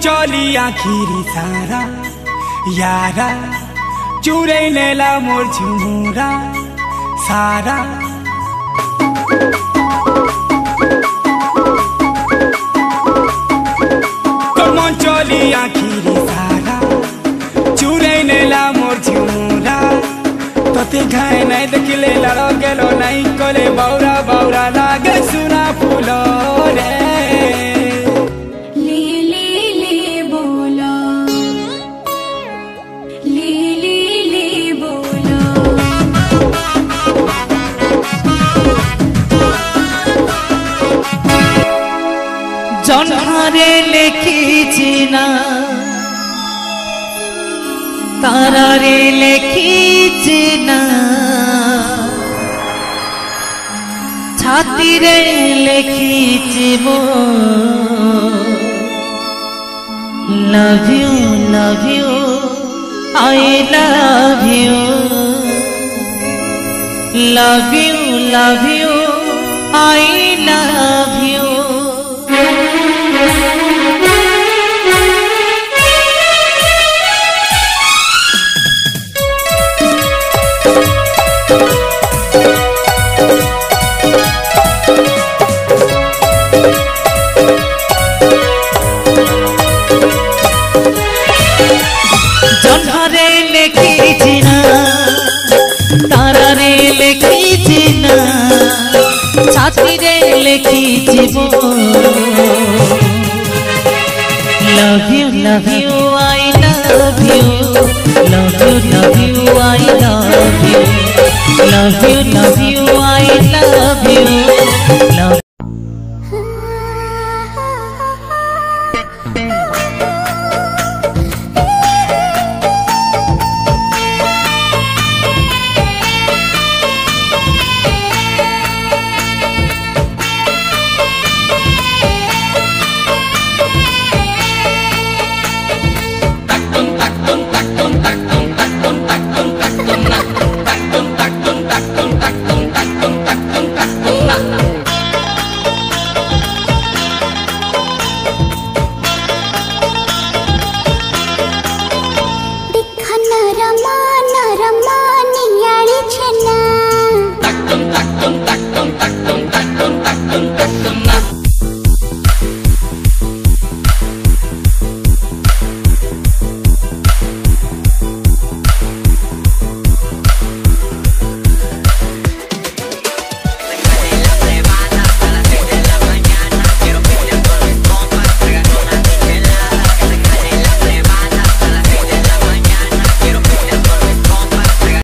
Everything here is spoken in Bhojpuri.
चली आखिरी सारा यारा चुरै नेला मोर झुमुरा सारा मन चली आखिरी सारा चुरै नेला मोर झुमुरा तते घाय नै देखले लड़ो गेलो नै कोले बौरा बौरा लागे सुना फूलो रे জন্মারে লেখিছি না তারারে লেখিছি না ছাতিরে লেখিছি মো love you I love you love you I love you জন্মারে লেখিছি না তারারে লেখিছি না ছাতিরে লেখিছি love you I love you love you I love you love you I love you love